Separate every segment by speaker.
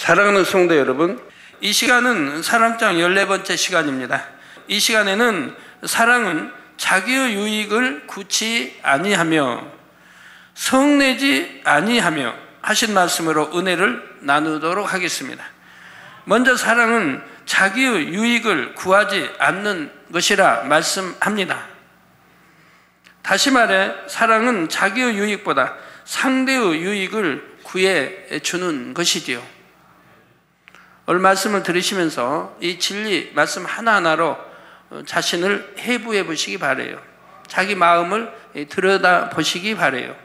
Speaker 1: 사랑하는 성도 여러분, 이 시간은 사랑장 14번째 시간입니다. 이 시간에는 사랑은 자기의 유익을 구치 아니하며 성내지 아니하며 하신 말씀으로 은혜를 나누도록 하겠습니다. 먼저 사랑은 자기의 유익을 구하지 않는 것이라 말씀합니다. 다시 말해 사랑은 자기의 유익보다 상대의 유익을 구해 주는 것이지요. 오늘 말씀을 들으시면서 이 진리 말씀 하나하나로 자신을 해부해 보시기 바라요. 자기 마음을 들여다 보시기 바라요.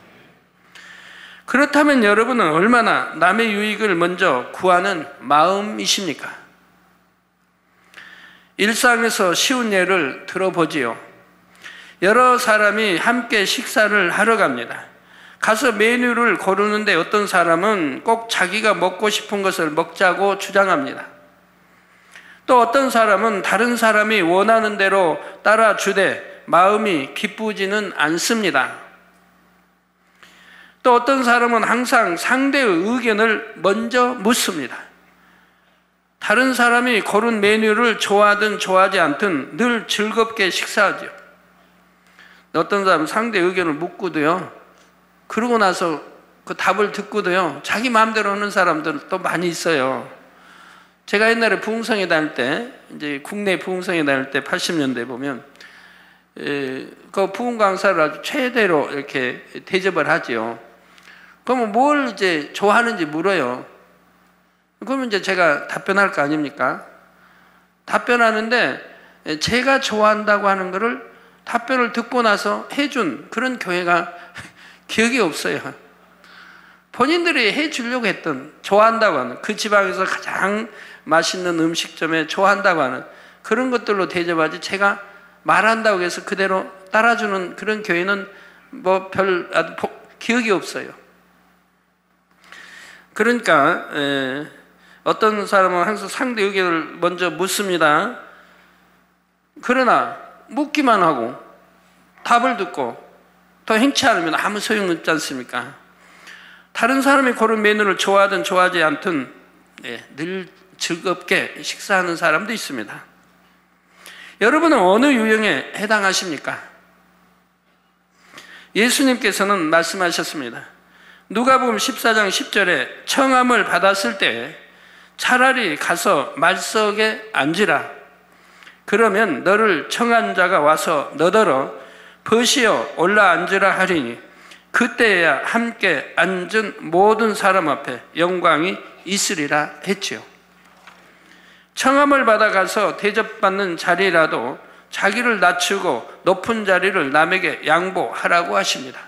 Speaker 1: 그렇다면 여러분은 얼마나 남의 유익을 먼저 구하는 마음이십니까? 일상에서 쉬운 예를 들어보지요. 여러 사람이 함께 식사를 하러 갑니다. 가서 메뉴를 고르는데 어떤 사람은 꼭 자기가 먹고 싶은 것을 먹자고 주장합니다. 또 어떤 사람은 다른 사람이 원하는 대로 따라주되 마음이 기쁘지는 않습니다. 또 어떤 사람은 항상 상대의 의견을 먼저 묻습니다. 다른 사람이 고른 메뉴를 좋아하든 좋아하지 않든 늘 즐겁게 식사하죠. 어떤 사람은 상대의 의견을 묻고도요, 그러고 나서 그 답을 듣고도요, 자기 마음대로 하는 사람들 또 많이 있어요. 제가 옛날에 부흥성에 다닐 때, 이제 국내 부흥성에 다닐 때 80년대 보면, 그 부흥 강사를 아주 최대로 이렇게 대접을 하지요. 그러면 뭘 이제 좋아하는지 물어요. 그러면 이제 제가 답변할 거 아닙니까? 답변하는데 제가 좋아한다고 하는 거를 답변을 듣고 나서 해준 그런 교회가 기억이 없어요. 본인들이 해주려고 했던, 좋아한다고 하는, 그 지방에서 가장 맛있는 음식점에 좋아한다고 하는 그런 것들로 대접하지, 제가 말한다고 해서 그대로 따라주는 그런 교회는 뭐 기억이 없어요. 그러니까 어떤 사람은 항상 상대 의견을 먼저 묻습니다. 그러나 묻기만 하고 답을 듣고 더 행치 않으면 아무 소용없지 않습니까? 다른 사람이 고른 메뉴를 좋아하든 좋아하지 않든 늘 즐겁게 식사하는 사람도 있습니다. 여러분은 어느 유형에 해당하십니까? 예수님께서는 말씀하셨습니다. 누가복음 14장 10절에 청함을 받았을 때 차라리 가서 말석에 앉으라. 그러면 너를 청한 자가 와서 너더러 벗이어 올라 앉으라 하리니 그때야 함께 앉은 모든 사람 앞에 영광이 있으리라 했지요. 청함을 받아가서 대접받는 자리라도 자기를 낮추고 높은 자리를 남에게 양보하라고 하십니다.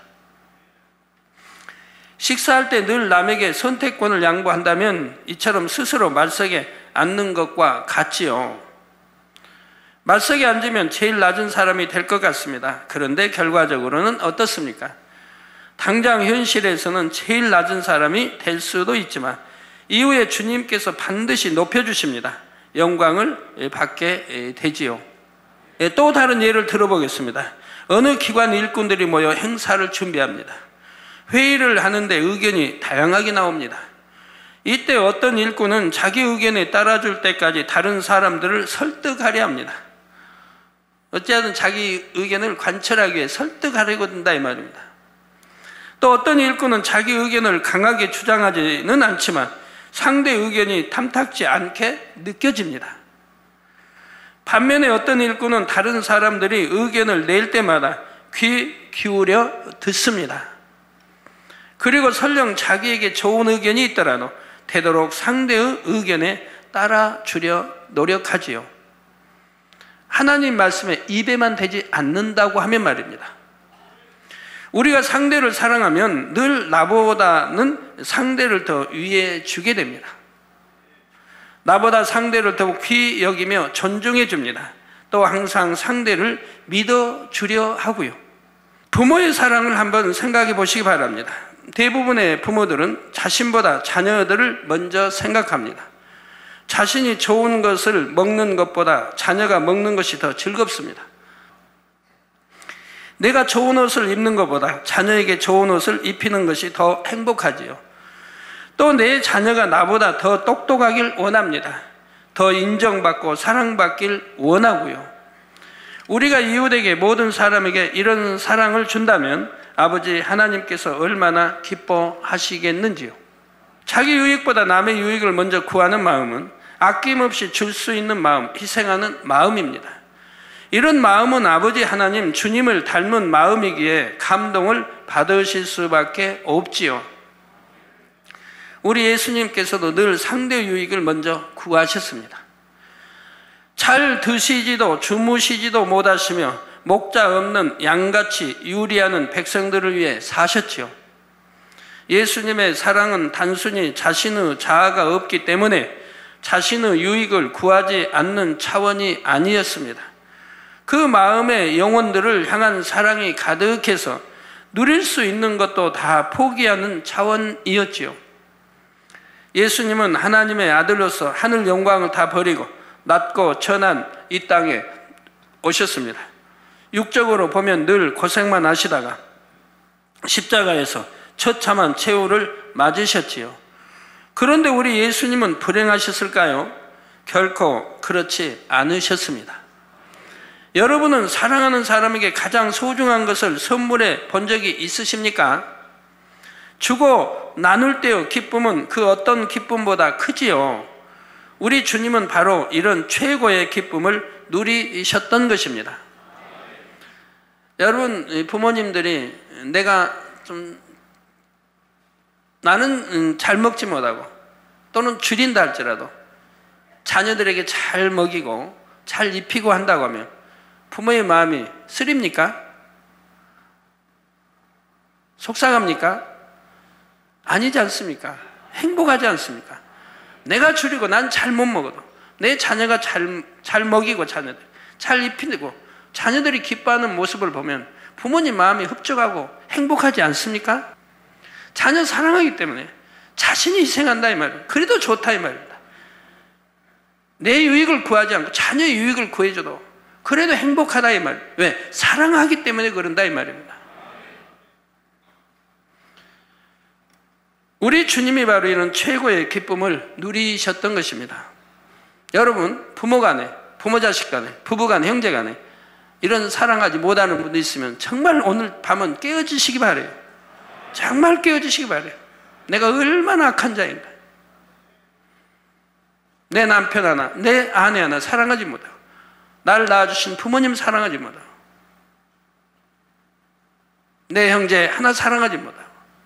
Speaker 1: 식사할 때 늘 남에게 선택권을 양보한다면 이처럼 스스로 말석에 앉는 것과 같지요. 말석에 앉으면 제일 낮은 사람이 될 것 같습니다. 그런데 결과적으로는 어떻습니까? 당장 현실에서는 제일 낮은 사람이 될 수도 있지만 이후에 주님께서 반드시 높여주십니다. 영광을 받게 되지요. 또 다른 예를 들어보겠습니다. 어느 기관 일꾼들이 모여 행사를 준비합니다. 회의를 하는데 의견이 다양하게 나옵니다. 이때 어떤 일꾼은 자기 의견에 따라줄 때까지 다른 사람들을 설득하려 합니다. 어찌하든 자기 의견을 관철하기 위해 설득하려고 든다 이 말입니다. 또 어떤 일꾼은 자기 의견을 강하게 주장하지는 않지만 상대 의견이 탐탁지 않게 느껴집니다. 반면에 어떤 일꾼은 다른 사람들이 의견을 낼 때마다 귀 기울여 듣습니다. 그리고 설령 자기에게 좋은 의견이 있더라도 되도록 상대의 의견에 따라주려 노력하지요. 하나님 말씀에 입에만 대지 않는다고 하면 말입니다. 우리가 상대를 사랑하면 늘 나보다는 상대를 더 위해 주게 됩니다. 나보다 상대를 더욱 귀히 여기며 존중해 줍니다. 또 항상 상대를 믿어주려 하고요. 부모의 사랑을 한번 생각해 보시기 바랍니다. 대부분의 부모들은 자신보다 자녀들을 먼저 생각합니다. 자신이 좋은 것을 먹는 것보다 자녀가 먹는 것이 더 즐겁습니다. 내가 좋은 옷을 입는 것보다 자녀에게 좋은 옷을 입히는 것이 더 행복하지요. 또 내 자녀가 나보다 더 똑똑하길 원합니다. 더 인정받고 사랑받길 원하고요. 우리가 이웃에게 모든 사람에게 이런 사랑을 준다면 아버지 하나님께서 얼마나 기뻐하시겠는지요. 자기 유익보다 남의 유익을 먼저 구하는 마음은 아낌없이 줄 수 있는 마음, 희생하는 마음입니다. 이런 마음은 아버지 하나님 주님을 닮은 마음이기에 감동을 받으실 수밖에 없지요. 우리 예수님께서도 늘 상대 유익을 먼저 구하셨습니다. 잘 드시지도 주무시지도 못하시며 목자 없는 양같이 유리하는 백성들을 위해 사셨지요. 예수님의 사랑은 단순히 자신의 자아가 없기 때문에 자신의 유익을 구하지 않는 차원이 아니었습니다. 그 마음의 영혼들을 향한 사랑이 가득해서 누릴 수 있는 것도 다 포기하는 차원이었지요. 예수님은 하나님의 아들로서 하늘 영광을 다 버리고 낮고 천한 이 땅에 오셨습니다. 육적으로 보면 늘 고생만 하시다가 십자가에서 처참한 최후를 맞으셨지요. 그런데 우리 예수님은 불행하셨을까요? 결코 그렇지 않으셨습니다. 여러분은 사랑하는 사람에게 가장 소중한 것을 선물해 본 적이 있으십니까? 주고 나눌 때의 기쁨은 그 어떤 기쁨보다 크지요. 우리 주님은 바로 이런 최고의 기쁨을 누리셨던 것입니다. 여러분, 부모님들이 나는 잘 먹지 못하고 또는 줄인다 할지라도 자녀들에게 잘 먹이고 잘 입히고 한다고 하면 부모의 마음이 쓰립니까? 속상합니까? 아니지 않습니까? 행복하지 않습니까? 내가 줄이고 난 잘 못 먹어도 내 자녀가 잘 먹이고 자녀들 잘 입히고 자녀들이 기뻐하는 모습을 보면 부모님 마음이 흡족하고 행복하지 않습니까? 자녀 사랑하기 때문에 자신이 희생한다 이 말이에요. 그래도 좋다 이 말입니다. 내 유익을 구하지 않고 자녀의 유익을 구해줘도 그래도 행복하다 이 말이에요. 왜? 사랑하기 때문에 그런다 이 말입니다. 우리 주님이 바로 이런 최고의 기쁨을 누리셨던 것입니다. 여러분, 부모 간에, 부모 자식 간에, 부부 간에, 형제 간에 이런 사랑하지 못하는 분도 있으면 정말 오늘 밤은 깨어지시기 바라요. 정말 깨어지시기 바라요. 내가 얼마나 악한 자인가. 내 남편 하나, 내 아내 하나 사랑하지 못하고 나를 낳아주신 부모님 사랑하지 못하고 내 형제 하나 사랑하지 못하고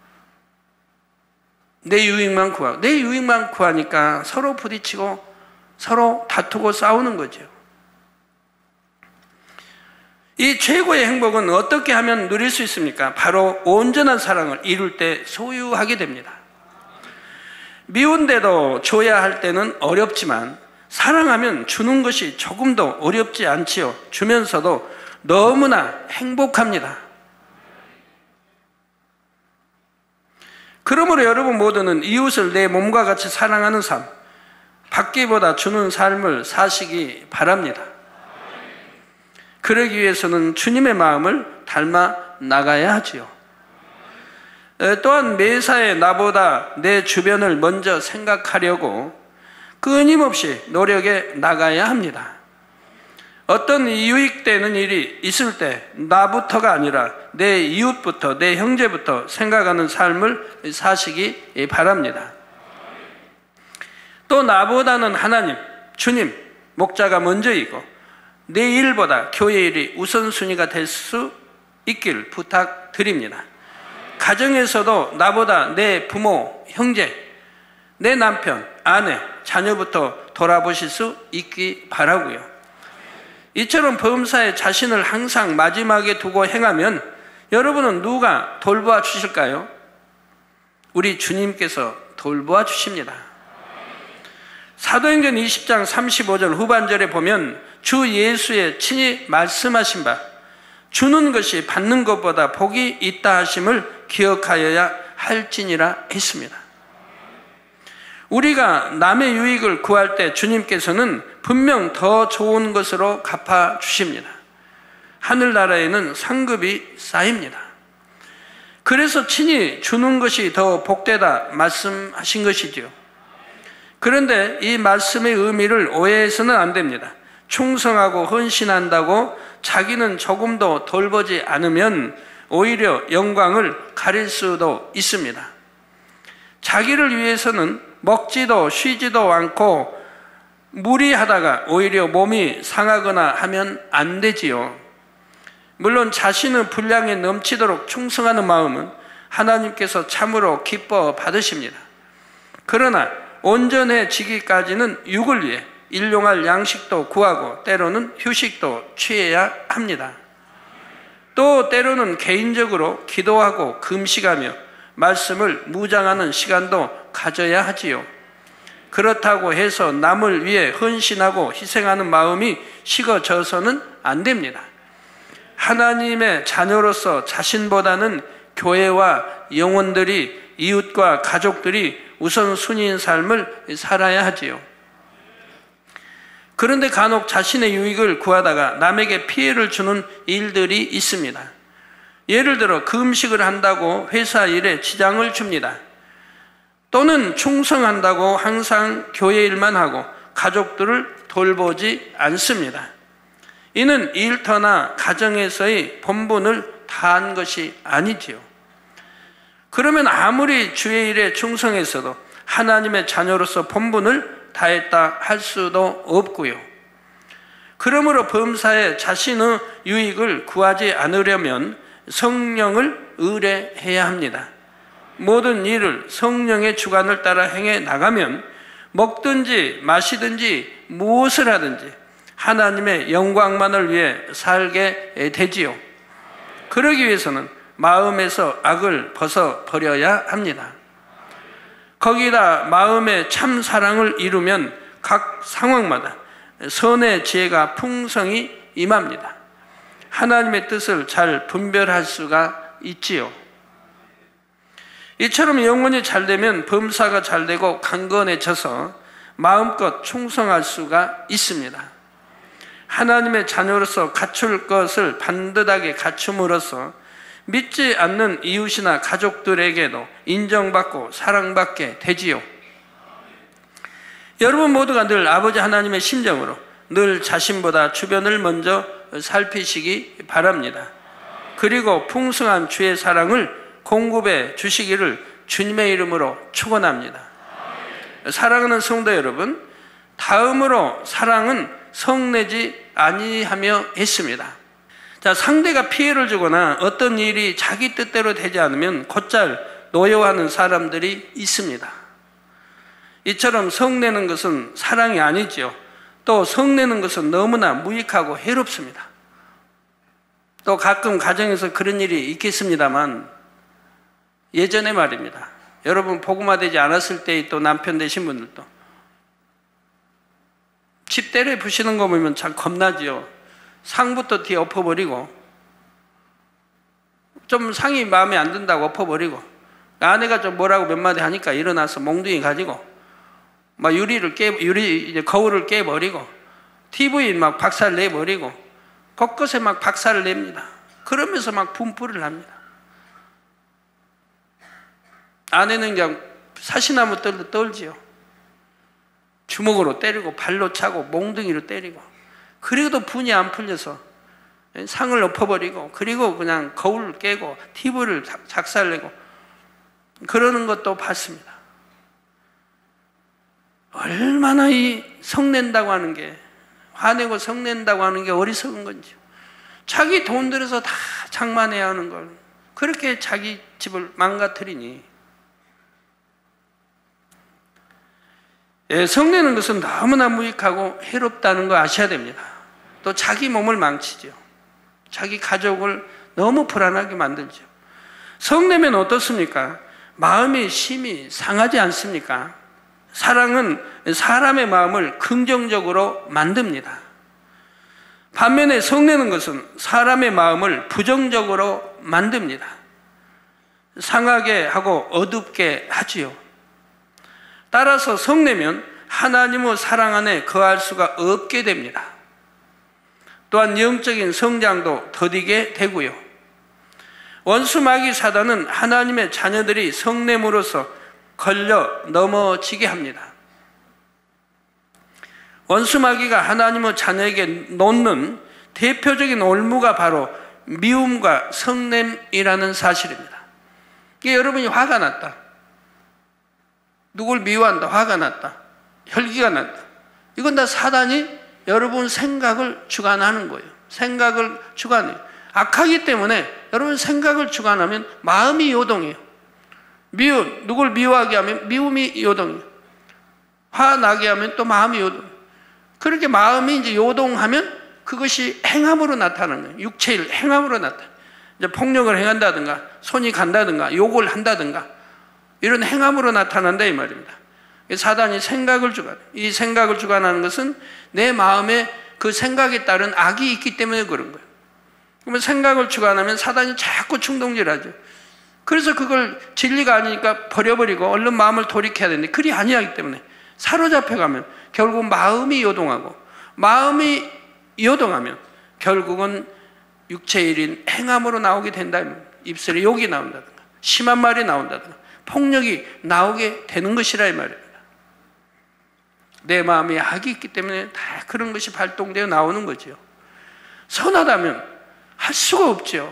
Speaker 1: 내 유익만 구하고 내 유익만 구하니까 서로 부딪히고 서로 다투고 싸우는 거죠. 이 최고의 행복은 어떻게 하면 누릴 수 있습니까? 바로 온전한 사랑을 이룰 때 소유하게 됩니다. 미운데도 줘야 할 때는 어렵지만 사랑하면 주는 것이 조금도 어렵지 않지요. 주면서도 너무나 행복합니다. 그러므로 여러분 모두는 이웃을 내 몸과 같이 사랑하는 삶, 받기보다 주는 삶을 사시기 바랍니다. 그러기 위해서는 주님의 마음을 닮아 나가야 하지요. 또한 매사에 나보다 내 주변을 먼저 생각하려고 끊임없이 노력해 나가야 합니다. 어떤 유익되는 일이 있을 때 나부터가 아니라 내 이웃부터, 내 형제부터 생각하는 삶을 사시기 바랍니다. 또 나보다는 하나님, 주님, 목자가 먼저이고 내 일보다 교회 일이 우선순위가 될 수 있길 부탁드립니다. 가정에서도 나보다 내 부모, 형제, 내 남편, 아내, 자녀부터 돌아보실 수 있기 바라고요. 이처럼 범사에 자신을 항상 마지막에 두고 행하면 여러분은 누가 돌보아 주실까요? 우리 주님께서 돌보아 주십니다. 사도행전 20장 35절 후반절에 보면 주 예수의 친히 말씀하신 바 주는 것이 받는 것보다 복이 있다 하심을 기억하여야 할지니라 했습니다. 우리가 남의 유익을 구할 때 주님께서는 분명 더 좋은 것으로 갚아주십니다. 하늘나라에는 상급이 쌓입니다. 그래서 친히 주는 것이 더 복되다 말씀하신 것이지요. 그런데 이 말씀의 의미를 오해해서는 안 됩니다. 충성하고 헌신한다고 자기는 조금도 돌보지 않으면 오히려 영광을 가릴 수도 있습니다. 자기를 위해서는 먹지도 쉬지도 않고 무리하다가 오히려 몸이 상하거나 하면 안 되지요. 물론 자신의 분량에 넘치도록 충성하는 마음은 하나님께서 참으로 기뻐 받으십니다. 그러나 온전해지기까지는 육을 위해 일용할 양식도 구하고 때로는 휴식도 취해야 합니다. 또 때로는 개인적으로 기도하고 금식하며 말씀을 묵상하는 시간도 가져야 하지요. 그렇다고 해서 남을 위해 헌신하고 희생하는 마음이 식어져서는 안 됩니다. 하나님의 자녀로서 자신보다는 교회와 영혼들이, 이웃과 가족들이 우선순위인 삶을 살아야 하지요. 그런데 간혹 자신의 유익을 구하다가 남에게 피해를 주는 일들이 있습니다. 예를 들어 금식을 한다고 회사 일에 지장을 줍니다. 또는 충성한다고 항상 교회 일만 하고 가족들을 돌보지 않습니다. 이는 일터나 가정에서의 본분을 다한 것이 아니지요. 그러면 아무리 주의 일에 충성했어도 하나님의 자녀로서 본분을 다했다 할 수도 없고요. 그러므로 범사에 자신의 유익을 구하지 않으려면 성령을 의뢰해야 합니다. 모든 일을 성령의 주관을 따라 행해 나가면 먹든지 마시든지 무엇을 하든지 하나님의 영광만을 위해 살게 되지요. 그러기 위해서는 마음에서 악을 벗어버려야 합니다. 거기다 마음의 참 사랑을 이루면 각 상황마다 선의 지혜가 풍성히 임합니다. 하나님의 뜻을 잘 분별할 수가 있지요. 이처럼 영혼이 잘되면 범사가 잘되고 강건해져서 마음껏 충성할 수가 있습니다. 하나님의 자녀로서 갖출 것을 반듯하게 갖춤으로써 믿지 않는 이웃이나 가족들에게도 인정받고 사랑받게 되지요. 여러분 모두가 늘 아버지 하나님의 심정으로 늘 자신보다 주변을 먼저 살피시기 바랍니다. 그리고 풍성한 주의 사랑을 공급해 주시기를 주님의 이름으로 축원합니다. 사랑하는 성도 여러분, 다음으로 사랑은 성내지 아니하며 했습니다. 자, 상대가 피해를 주거나 어떤 일이 자기 뜻대로 되지 않으면 곧잘 노여워하는 사람들이 있습니다. 이처럼 성내는 것은 사랑이 아니지요. 또 성내는 것은 너무나 무익하고 해롭습니다. 또 가끔 가정에서 그런 일이 있겠습니다만 예전에 말입니다. 여러분 복음화 되지 않았을 때의 또 남편 되신 분들도 집 때려 부시는 거 보면 참 겁나지요. 상부터 뒤에 엎어버리고 좀 상이 마음에 안 든다고 엎어버리고 아내가 좀 뭐라고 몇 마디 하니까 일어나서 몽둥이 가지고 막 거울을 깨버리고 TV 막 박살 내버리고 곳곳에 막 박살을 냅니다. 그러면서 막 분풀을 합니다. 아내는 그냥 사시나무 떨지요. 주먹으로 때리고 발로 차고 몽둥이로 때리고 그래도 분이 안 풀려서 상을 엎어버리고 그리고 그냥 거울을 깨고 TV를 작살내고 그러는 것도 봤습니다. 얼마나 이 성낸다고 하는 게 화내고 성낸다고 하는 게 어리석은 건지 자기 돈 들여서 다 장만해야 하는 걸 그렇게 자기 집을 망가뜨리니 성내는 것은 너무나 무익하고 해롭다는 거 아셔야 됩니다. 또 자기 몸을 망치죠. 자기 가족을 너무 불안하게 만들죠. 성내면 어떻습니까? 마음이 심히 상하지 않습니까? 사랑은 사람의 마음을 긍정적으로 만듭니다. 반면에 성내는 것은 사람의 마음을 부정적으로 만듭니다. 상하게 하고 어둡게 하지요. 따라서 성내면 하나님의 사랑 안에 거할 수가 없게 됩니다. 또한 영적인 성장도 더디게 되고요. 원수 마귀 사단은 하나님의 자녀들이 성냄으로써 걸려 넘어지게 합니다. 원수 마귀가 하나님의 자녀에게 놓는 대표적인 올무가 바로 미움과 성냄이라는 사실입니다. 이게 여러분이 화가 났다, 누굴 미워한다, 화가 났다, 혈기가 났다, 이건 다 사단이 여러분 생각을 주관하는 거예요. 생각을 주관해요. 악하기 때문에 여러분 생각을 주관하면 마음이 요동해요. 누굴 미워하게 하면 미움이 요동해요. 화나게 하면 또 마음이 요동해요. 그렇게 마음이 이제 요동하면 그것이 행함으로 나타나는 거예요. 육체일 행함으로 나타나요. 이제 폭력을 행한다든가, 손이 간다든가, 욕을 한다든가, 이런 행함으로 나타난다 이 말입니다. 사단이 생각을 주관해요. 이 생각을 주관하는 것은 내 마음에 그 생각에 따른 악이 있기 때문에 그런 거예요. 그러면 생각을 주관하면 사단이 자꾸 충동질하죠. 그래서 그걸 진리가 아니니까 버려버리고 얼른 마음을 돌이켜야 되는데 그리 아니하기 때문에 사로잡혀가면 결국 마음이 요동하고, 마음이 요동하면 결국은 육체일인 행함으로 나오게 된다. 입술에 욕이 나온다든가, 심한 말이 나온다든가, 폭력이 나오게 되는 것이라 이 말입니다. 내 마음에 악이 있기 때문에 다 그런 것이 발동되어 나오는 거죠. 선하다면 할 수가 없죠.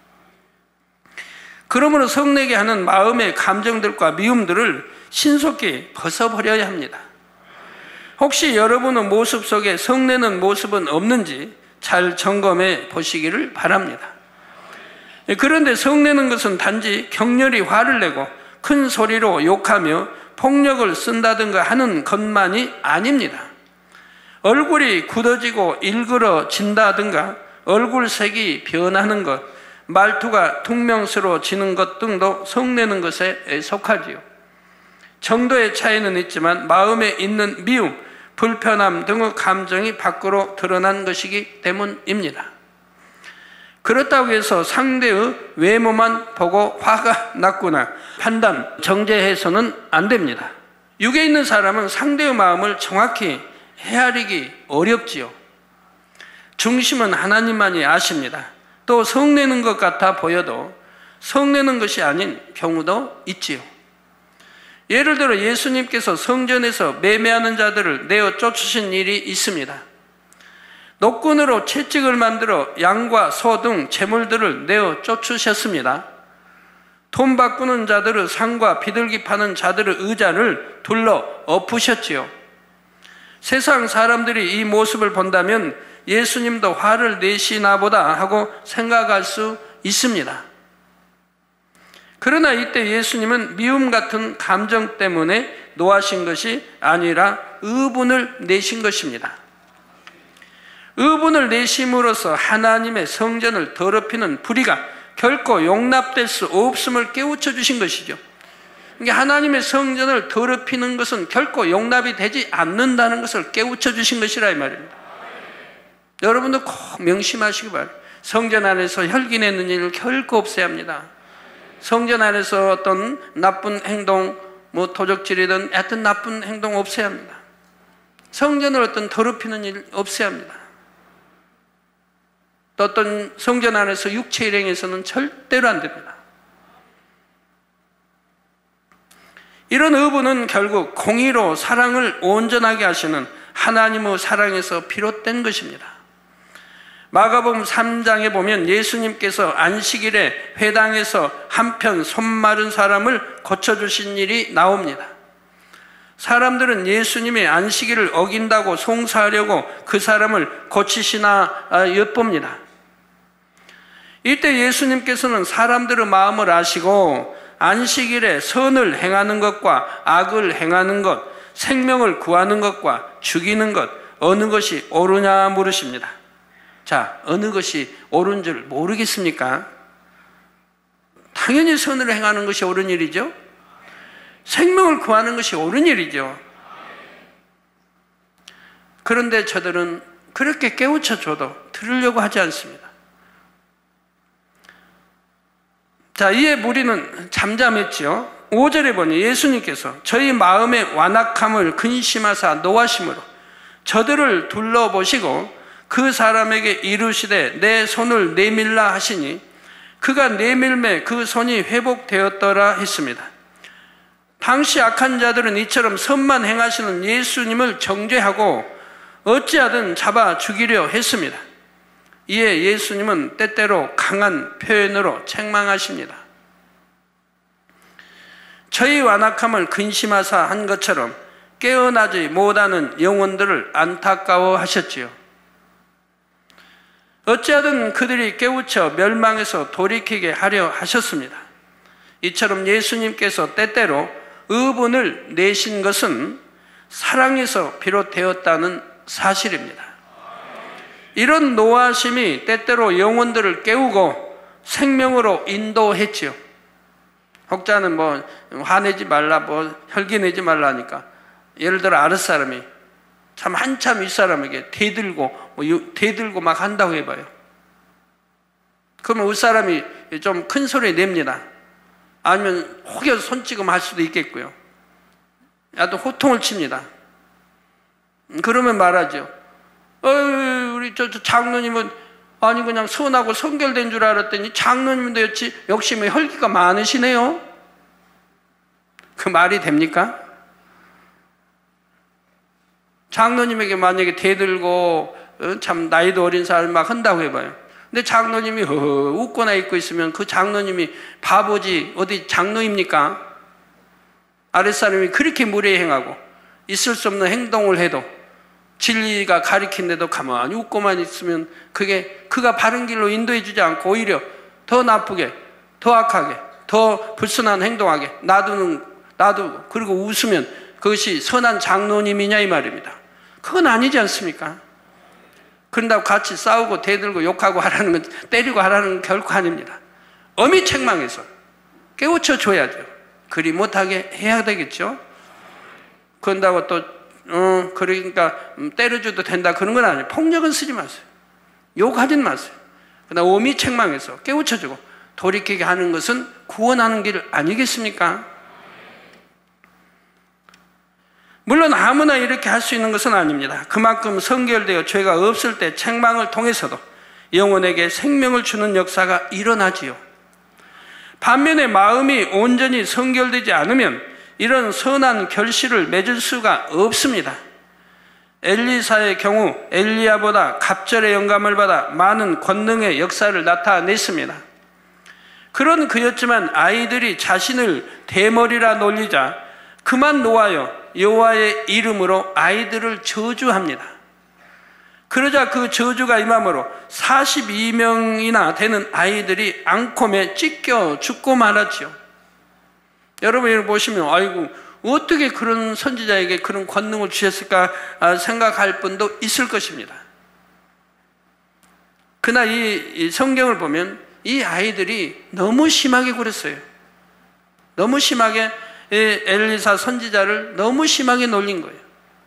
Speaker 1: 그러므로 성내게 하는 마음의 감정들과 미움들을 신속히 벗어버려야 합니다. 혹시 여러분의 모습 속에 성내는 모습은 없는지 잘 점검해 보시기를 바랍니다. 그런데 성내는 것은 단지 격렬히 화를 내고 큰 소리로 욕하며 폭력을 쓴다든가 하는 것만이 아닙니다. 얼굴이 굳어지고 일그러진다든가 얼굴색이 변하는 것, 말투가 퉁명스러워지는 것 등도 성내는 것에 속하지요. 정도의 차이는 있지만 마음에 있는 미움, 불편함 등의 감정이 밖으로 드러난 것이기 때문입니다. 그렇다고 해서 상대의 외모만 보고 화가 났구나 판단, 정죄해서는 안 됩니다. 육에 있는 사람은 상대의 마음을 정확히 헤아리기 어렵지요. 중심은 하나님만이 아십니다. 또 성내는 것 같아 보여도 성내는 것이 아닌 경우도 있지요. 예를 들어 예수님께서 성전에서 매매하는 자들을 내어 쫓으신 일이 있습니다. 노끈으로 채찍을 만들어 양과 소 등 재물들을 내어 쫓으셨습니다. 돈 바꾸는 자들의 상과 비둘기 파는 자들의 의자를 둘러 엎으셨지요. 세상 사람들이 이 모습을 본다면 예수님도 화를 내시나 보다 하고 생각할 수 있습니다. 그러나 이때 예수님은 미움 같은 감정 때문에 노하신 것이 아니라 의분을 내신 것입니다. 의분을 내심으로써 하나님의 성전을 더럽히는 불의가 결코 용납될 수 없음을 깨우쳐 주신 것이죠. 그러니까 하나님의 성전을 더럽히는 것은 결코 용납이 되지 않는다는 것을 깨우쳐 주신 것이라 이 말입니다. 여러분도 꼭 명심하시기 바랍니다. 성전 안에서 혈기 내는 일을 결코 없애야 합니다. 성전 안에서 어떤 나쁜 행동, 도적질이든 하여튼 나쁜 행동 없애야 합니다. 성전을 어떤 더럽히는 일 없애야 합니다. 또 어떤 성전 안에서 육체 일행에서는 절대로 안 됩니다. 이런 의분은 결국 공의로 사랑을 온전하게 하시는 하나님의 사랑에서 비롯된 것입니다. 마가복음 3장에 보면 예수님께서 안식일에 회당에서 한편 손 마른 사람을 고쳐주신 일이 나옵니다. 사람들은 예수님이 안식일을 어긴다고 송사하려고 그 사람을 고치시나 엿봅니다. 이때 예수님께서는 사람들의 마음을 아시고 안식일에 선을 행하는 것과 악을 행하는 것, 생명을 구하는 것과 죽이는 것, 어느 것이 옳으냐 물으십니다. 자, 어느 것이 옳은 줄 모르겠습니까? 당연히 선을 행하는 것이 옳은 일이죠. 생명을 구하는 것이 옳은 일이죠. 그런데 저들은 그렇게 깨우쳐줘도 들으려고 하지 않습니다. 자, 이에 무리는 잠잠했지요. 5절에 보니 예수님께서 저희 마음의 완악함을 근심하사 노하심으로 저들을 둘러보시고 그 사람에게 이르시되 내 손을 내밀라 하시니 그가 내밀매 그 손이 회복되었더라 했습니다. 당시 악한 자들은 이처럼 선만 행하시는 예수님을 정죄하고 어찌하든 잡아 죽이려 했습니다. 이에 예수님은 때때로 강한 표현으로 책망하십니다. 저희 완악함을 근심하사 한 것처럼 깨어나지 못하는 영혼들을 안타까워하셨지요. 어찌하든 그들이 깨우쳐 멸망에서 돌이키게 하려 하셨습니다. 이처럼 예수님께서 때때로 의분을 내신 것은 사랑에서 비롯되었다는 사실입니다. 이런 노하심이 때때로 영혼들을 깨우고 생명으로 인도했지요. 혹자는 화내지 말라, 혈기내지 말라 하니까, 예를 들어 아랫사람이 참 한참 윗사람에게 대들고 막 한다고 해봐요. 그러면 윗사람이 좀 큰 소리 냅니다. 아니면 혹여 손찌검 할 수도 있겠고요. 야또 호통을 칩니다. 그러면 말하죠. 우리 저 장로님은 아니 그냥 선하고 성결된 줄 알았더니 장로님도 역시 혈기가 많으시네요. 그 말이 됩니까? 장로님에게 만약에 대들고 참 나이도 어린 사람이 막 한다고 해봐요. 근데 장로님이 웃거나 있고 있으면 그 장로님이 바보지 어디 장로입니까? 아랫사람이 그렇게 무례행하고 있을 수 없는 행동을 해도 진리가 가리킨데도 가만히 웃고만 있으면 그가 바른 길로 인도해 주지 않고 오히려 더 나쁘게, 더 악하게, 더 불순한 행동하게 놔두고 그리고 웃으면 그것이 선한 장로님이냐 이 말입니다. 그건 아니지 않습니까? 그런다고 같이 싸우고 대들고 욕하고 하라는 건, 때리고 하라는 건 결코 아닙니다. 엄히 책망해서 깨우쳐 줘야죠. 그리 못하게 해야 되겠죠. 그런다고 또 그러니까 때려줘도 된다 그런 건 아니에요. 폭력은 쓰지 마세요. 욕하진 마세요. 그러나 엄히 책망해서 깨우쳐주고 돌이키게 하는 것은 구원하는 길 아니겠습니까? 물론 아무나 이렇게 할 수 있는 것은 아닙니다. 그만큼 성결되어 죄가 없을 때 책망을 통해서도 영혼에게 생명을 주는 역사가 일어나지요. 반면에 마음이 온전히 성결되지 않으면 이런 선한 결실을 맺을 수가 없습니다. 엘리사의 경우 엘리야보다 갑절의 영감을 받아 많은 권능의 역사를 나타냈습니다. 그런 그였지만 아이들이 자신을 대머리라 놀리자 그만 놓아요 여호와의 이름으로 아이들을 저주합니다. 그러자 그 저주가 임함으로 42명이나 되는 아이들이 앙콤에 찢겨 죽고 말았지요. 여러분 이걸 보시면 아이고 어떻게 그런 선지자에게 그런 권능을 주셨을까 생각할 분도 있을 것입니다. 그러나 이 성경을 보면 이 아이들이 너무 심하게 굴었어요. 너무 심하게 엘리사 선지자를 너무 심하게 놀린 거예요.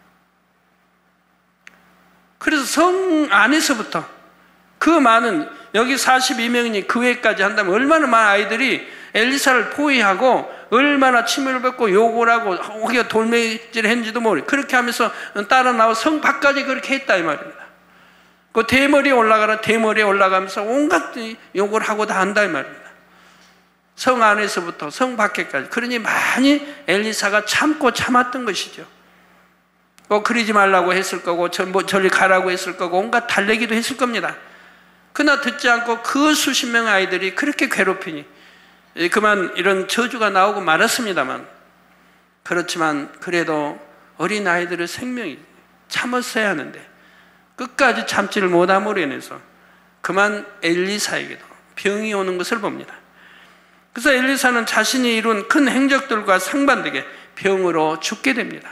Speaker 1: 그래서 성 안에서부터 그 많은 여기 42명이니 그 외까지 한다면 얼마나 많은 아이들이 엘리사를 포위하고 얼마나 침을 뱉고 욕을 하고 혹여 돌매질을 했는지도 모르고 그렇게 하면서 따라 나와 성 밖까지 그렇게 했다 이 말입니다. 그 대머리에 올라가면서 온갖 욕을 하고 다 한다 이 말입니다. 성 안에서부터 성 밖에까지. 그러니 많이 엘리사가 참고 참았던 것이죠. 그러지 말라고 했을 거고 저리 가라고 했을 거고 온갖 달래기도 했을 겁니다. 그러나 듣지 않고 그 수십 명의 아이들이 그렇게 괴롭히니 그만 이런 저주가 나오고 말았습니다만, 그렇지만 그래도 어린 아이들의 생명이 참았어야 하는데 끝까지 참지를 못함으로 인해서 그만 엘리사에게도 병이 오는 것을 봅니다. 그래서 엘리사는 자신이 이룬 큰 행적들과 상반되게 병으로 죽게 됩니다.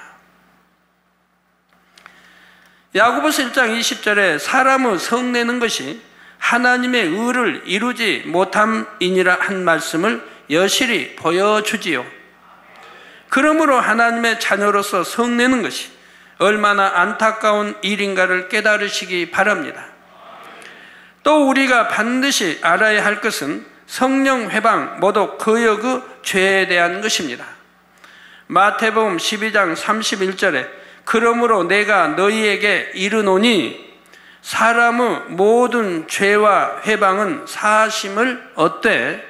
Speaker 1: 야고보서 1장 20절에 사람의 성내는 것이 하나님의 의를 이루지 못함이니라 한 말씀을 여실히 보여주지요. 그러므로 하나님의 자녀로서 성내는 것이 얼마나 안타까운 일인가를 깨달으시기 바랍니다. 또 우리가 반드시 알아야 할 것은 성령 회방, 모독, 거역의 죄에 대한 것입니다. 마태복음 12장 31절에 그러므로 내가 너희에게 이르노니 사람의 모든 죄와 회방은 사하심을 얻되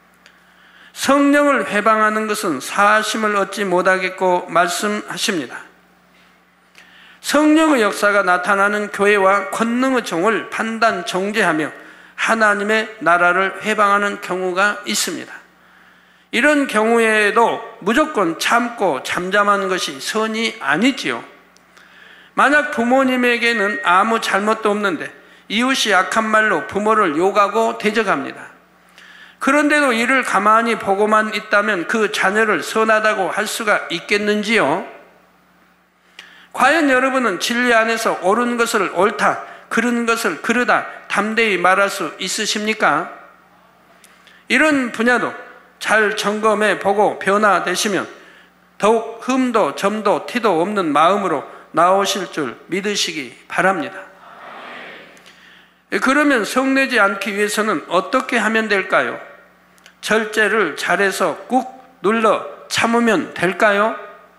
Speaker 1: 성령을 회방하는 것은 사하심을 얻지 못하겠고 말씀하십니다. 성령의 역사가 나타나는 교회와 권능의 종을 판단 정죄하며 하나님의 나라를 회방하는 경우가 있습니다. 이런 경우에도 무조건 참고 잠잠한 것이 선이 아니지요. 만약 부모님에게는 아무 잘못도 없는데 이웃이 악한 말로 부모를 욕하고 대적합니다. 그런데도 이를 가만히 보고만 있다면 그 자녀를 선하다고 할 수가 있겠는지요? 과연 여러분은 진리 안에서 옳은 것을 옳다, 그른 것을 그르다 담대히 말할 수 있으십니까? 이런 분야도 잘 점검해 보고 변화되시면 더욱 흠도 점도 티도 없는 마음으로 나오실 줄 믿으시기 바랍니다. 그러면 성내지 않기 위해서는 어떻게 하면 될까요? 절제를 잘해서 꾹 눌러 참으면 될까요?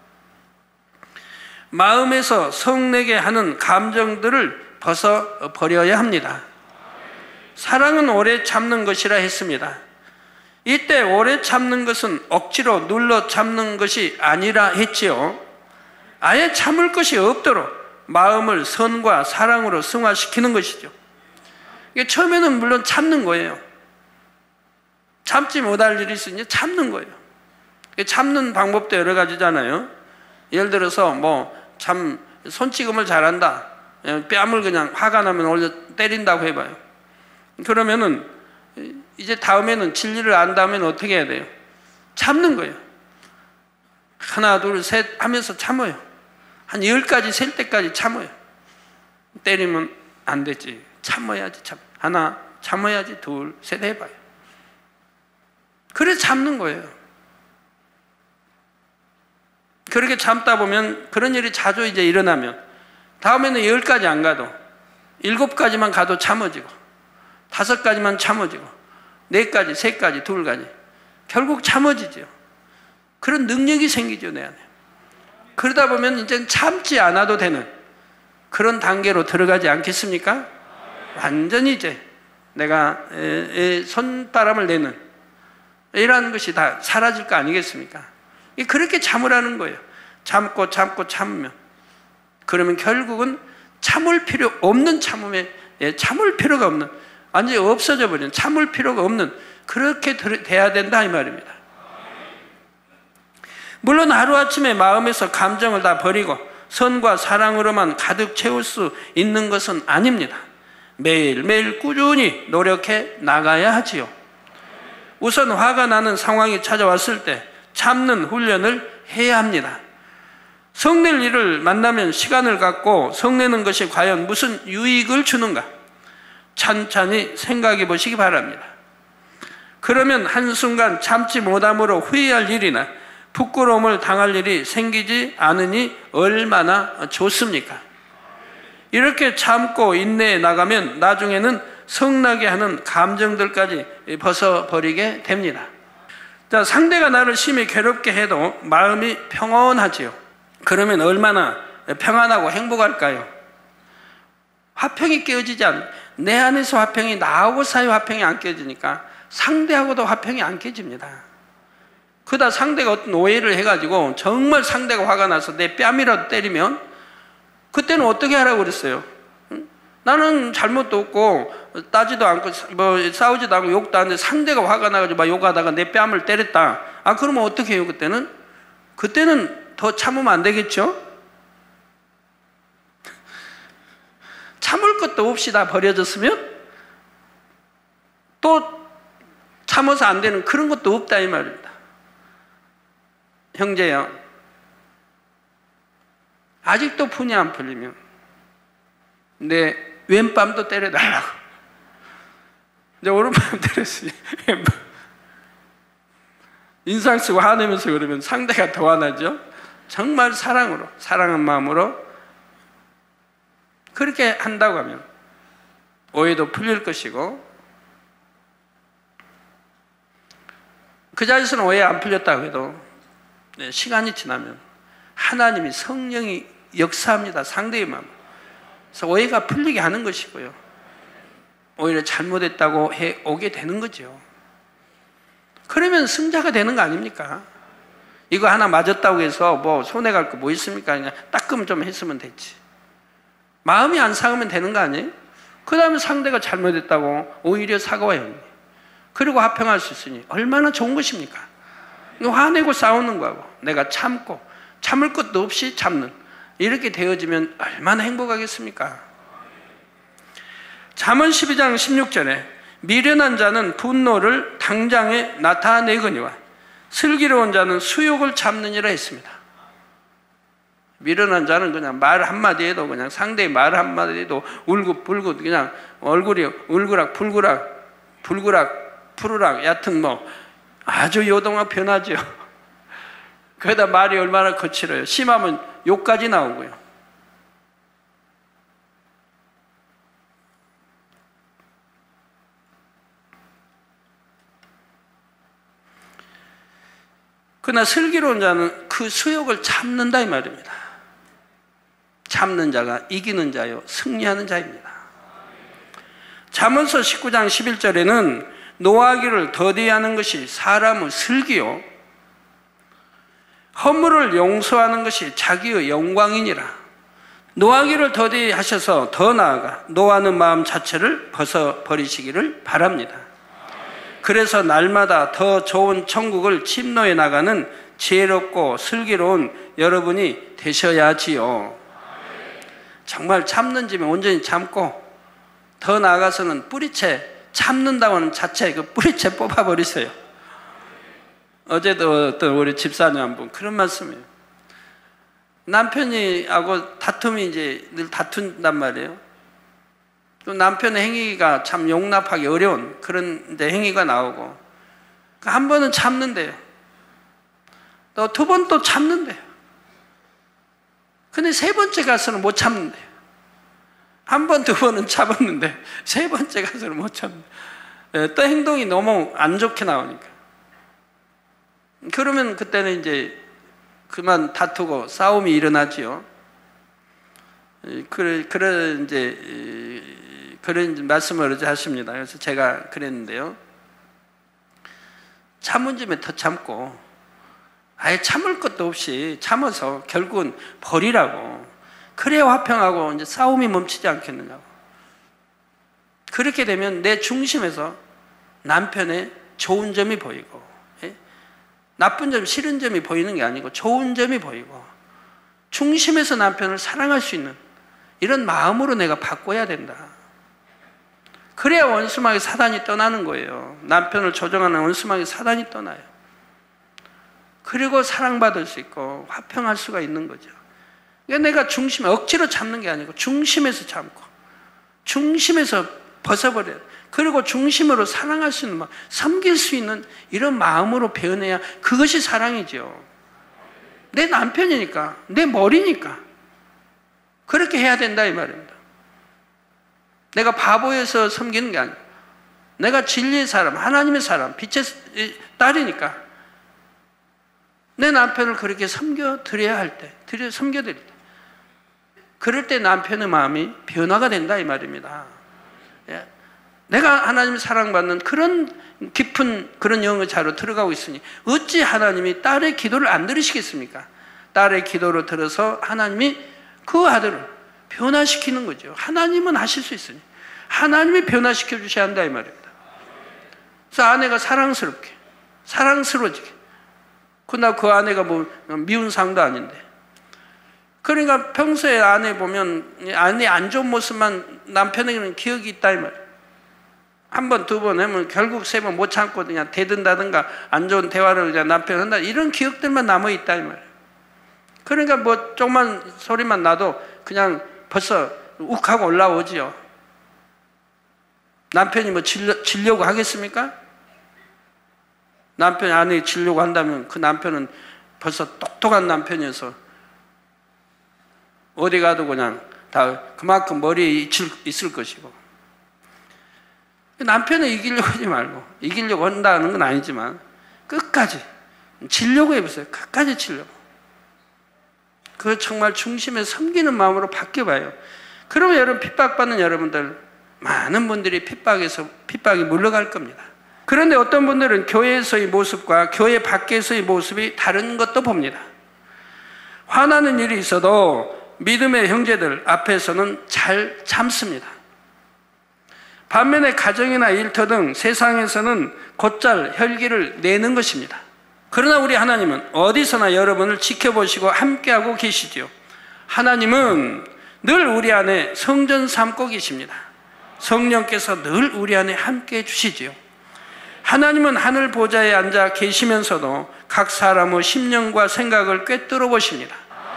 Speaker 1: 마음에서 성내게 하는 감정들을 벗어버려야 합니다. 사랑은 오래 참는 것이라 했습니다. 이때 오래 참는 것은 억지로 눌러 참는 것이 아니라 했지요. 아예 참을 것이 없도록 마음을 선과 사랑으로 승화시키는 것이죠. 이게 처음에는 물론 참는 거예요. 참지 못할 일이 있으니 참는 거예요. 참는 방법도 여러 가지잖아요. 예를 들어서 손찌검을 잘한다. 뺨을 그냥 화가 나면 올려 때린다고 해봐요. 그러면은 이제 다음에는 진리를 안다면 어떻게 해야 돼요? 참는 거예요. 하나, 둘, 셋 하면서 참아요. 한 10가지 셀 때까지 참아요. 때리면 안 되지. 참아야지. 하나, 참아야지. 둘, 셋 해봐요. 그래 참는 거예요. 그렇게 참다 보면 그런 일이 자주 이제 일어나면 다음에는 10가지 안 가도 7가지만 가도 참아지고 5가지만 참아지고 4가지, 3가지, 2가지 결국 참아지죠. 그런 능력이 생기죠, 내 안에. 그러다 보면 이제 참지 않아도 되는 그런 단계로 들어가지 않겠습니까? 완전히 이제 내가 손바람을 내는 이러한 것이 다 사라질 거 아니겠습니까? 그렇게 참으라는 거예요. 참고 참으면 그러면 결국은 참을 필요 없는 참음에 참을 필요가 없는 완전히 없어져 버리는 참을 필요가 없는 그렇게 돼야 된다 이 말입니다. 물론 하루아침에 마음에서 감정을 다 버리고 선과 사랑으로만 가득 채울 수 있는 것은 아닙니다. 매일매일 꾸준히 노력해 나가야 하지요. 우선 화가 나는 상황이 찾아왔을 때 참는 훈련을 해야 합니다. 성낼 일을 만나면 시간을 갖고 성내는 것이 과연 무슨 유익을 주는가 찬찬히 생각해 보시기 바랍니다. 그러면 한순간 참지 못함으로 후회할 일이나 부끄러움을 당할 일이 생기지 않으니 얼마나 좋습니까? 이렇게 참고 인내해 나가면 나중에는 성나게 하는 감정들까지 벗어버리게 됩니다. 자, 상대가 나를 심히 괴롭게 해도 마음이 평온하지요. 그러면 얼마나 평안하고 행복할까요? 화평이 깨어지지 않는 내 안에서 화평이 나하고 사이 화평이 안 깨어지니까 상대하고도 화평이 안 깨집니다. 그러다 상대가 어떤 오해를 해가지고 정말 상대가 화가 나서 내 뺨이라도 때리면 그때는 어떻게 하라고 그랬어요? 나는 잘못도 없고 따지도 않고 싸우지도 않고 욕도 안 했는데 상대가 화가 나가지고 막 욕하다가 내 뺨을 때렸다. 그러면 어떻게 해요 그때는? 그때는 더 참으면 안 되겠죠? 참을 것도 없이 다 버려졌으면 또 참아서 안 되는 그런 것도 없다 이 말입니다. 형제야, 아직도 푼이 안 풀리면 내 왼뺨도 때려달라고. 이제 오른뺨 때렸으니 왼뺨. 인상 쓰고 화내면서 그러면 상대가 더 화나죠. 정말 사랑으로, 사랑한 마음으로 그렇게 한다고 하면 오해도 풀릴 것이고, 그 자리에서는 오해 안 풀렸다고 해도 시간이 지나면 하나님이 성령이 역사합니다. 상대의 마음. 그래서 오해가 풀리게 하는 것이고요. 오히려 잘못했다고 해 오게 되는 거죠. 그러면 승자가 되는 거 아닙니까? 이거 하나 맞았다고 해서 뭐 손해갈 거 뭐 있습니까? 그냥 따끔 좀 했으면 됐지. 마음이 안 상하면 되는 거 아니에요? 그 다음에 상대가 잘못했다고 오히려 사과해요. 그리고 화평할 수 있으니 얼마나 좋은 것입니까? 화내고 싸우는 거하고 내가 참고 참을 것도 없이 참는, 이렇게 되어지면 얼마나 행복하겠습니까? 잠언 12장 16절에 미련한 자는 분노를 당장에 나타내거니와 슬기로운 자는 수욕을 참느니라 했습니다. 미련한 자는 그냥 말 한마디에도, 그냥 상대의 말 한마디에도 울긋불긋 그냥 얼굴이 울그락 불그락 푸르락, 얕은 뭐 아주 요동하고 변하죠. 거기다 말이 얼마나 거칠어요. 심하면 욕까지 나오고요. 그러나 슬기로운 자는 그 수욕을 참는다 이 말입니다. 참는 자가 이기는 자요 승리하는 자입니다. 잠언서 19장 11절에는 노하기를 더디하는 것이 사람의 슬기요 허물을 용서하는 것이 자기의 영광이니라. 노하기를 더디하셔서 더 나아가 노하는 마음 자체를 벗어버리시기를 바랍니다. 그래서 날마다 더 좋은 천국을 침노해 나가는 지혜롭고 슬기로운 여러분이 되셔야지요. 정말 참는 집에 온전히 참고 더 나아가서는 뿌리채, 참는다고 하는 자체 그 뿌리채 뽑아버리세요. 어제도 어떤 우리 집사님 한 분 그런 말씀이에요. 남편이하고 다툼이 이제 늘 다툰단 말이에요. 또 남편의 행위가 참 용납하기 어려운 그런 행위가 나오고, 한 번은 참는데요. 또 두 번 또 참는데요. 근데 세 번째 가서는 못 참는데요. 한 번, 두 번은 참았는데 세 번째 가서는 못 참는데요. 또 행동이 너무 안 좋게 나오니까. 그러면 그때는 이제 그만 다투고 싸움이 일어나지요. 그런 말씀을 어제 하십니다. 그래서 제가 그랬는데요. 참은 집에 더 참고, 아예 참을 것도 없이 참아서 결국은 버리라고. 그래야 화평하고 이제 싸움이 멈추지 않겠느냐고. 그렇게 되면 내 중심에서 남편의 좋은 점이 보이고, 나쁜 점, 싫은 점이 보이는 게 아니고 좋은 점이 보이고, 중심에서 남편을 사랑할 수 있는 이런 마음으로 내가 바꿔야 된다. 그래야 원수마귀 사단이 떠나는 거예요. 남편을 조정하는 원수마귀 사단이 떠나요. 그리고 사랑받을 수 있고 화평할 수가 있는 거죠. 그러니까 내가 중심에 억지로 참는 게 아니고 중심에서 참고 중심에서 벗어버려야 돼. 그리고 중심으로 사랑할 수 있는 마음, 섬길 수 있는 이런 마음으로 변해야 그것이 사랑이죠. 내 남편이니까, 내 머리니까 그렇게 해야 된다 이 말입니다. 내가 바보여서 섬기는 게 아니고 내가 진리의 사람, 하나님의 사람, 빛의 딸이니까 내 남편을 그렇게 섬겨드려야 할 때, 섬겨드릴 때, 그럴 때 남편의 마음이 변화가 된다 이 말입니다. 내가 하나님 사랑받는 그런 깊은 그런 영의 자로 들어가고 있으니 어찌 하나님이 딸의 기도를 안 들으시겠습니까? 딸의 기도를 들어서 하나님이 그 아들을 변화시키는 거죠. 하나님은 하실 수 있으니 하나님이 변화시켜 주셔야 한다 이 말입니다. 그래서 아내가 사랑스러워지게. 그러나 그 아내가 뭐 미운 상도 아닌데. 그러니까 평소에 아내 보면 아내 안 좋은 모습만 남편에게는 기억이 있다 이 말이에요. 한 번, 두 번 하면 결국 세 번 못 참고 그냥 대든다든가 안 좋은 대화를 그냥 남편 한다, 이런 기억들만 남아있다 이 말이에요. 그러니까 뭐 조금만 소리만 나도 그냥 벌써 욱하고 올라오지요. 남편이 뭐 지려고 하겠습니까? 남편이 아내를 지려고 한다면 그 남편은 벌써 똑똑한 남편이어서 어디 가도 그냥 다 그만큼 머리에 있을 것이고, 남편을 이기려고 하지 말고, 이기려고 한다는 건 아니지만 끝까지 지려고 해보세요. 끝까지 지려고. 그 정말 중심에 섬기는 마음으로 바뀌어봐요. 그러면 여러분 핍박받는 여러분들 많은 분들이 핍박이 물러갈 겁니다. 그런데 어떤 분들은 교회에서의 모습과 교회 밖에서의 모습이 다른 것도 봅니다. 화나는 일이 있어도 믿음의 형제들 앞에서는 잘 참습니다. 반면에 가정이나 일터 등 세상에서는 곧잘 혈기를 내는 것입니다. 그러나 우리 하나님은 어디서나 여러분을 지켜보시고 함께하고 계시지요. 하나님은 늘 우리 안에 성전 삼고 계십니다. 성령께서 늘 우리 안에 함께해 주시지요. 하나님은 하늘 보좌에 앉아 계시면서도 각 사람의 심령과 생각을 꿰뚫어 보십니다.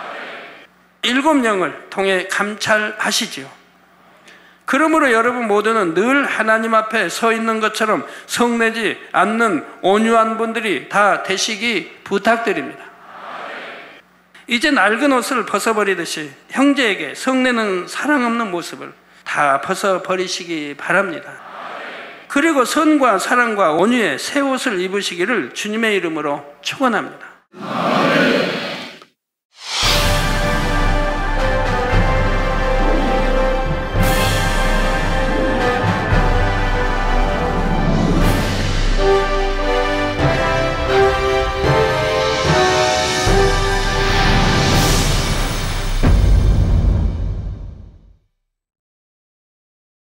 Speaker 1: 7영을 통해 감찰하시지요. 그러므로 여러분 모두는 늘 하나님 앞에 서 있는 것처럼 성내지 않는 온유한 분들이 다 되시기 부탁드립니다. 이제 낡은 옷을 벗어버리듯이 형제에게 성내는 사랑 없는 모습을 다 벗어버리시기 바랍니다. 그리고 선과 사랑과 온유의 새 옷을 입으시기를 주님의 이름으로 축원합니다.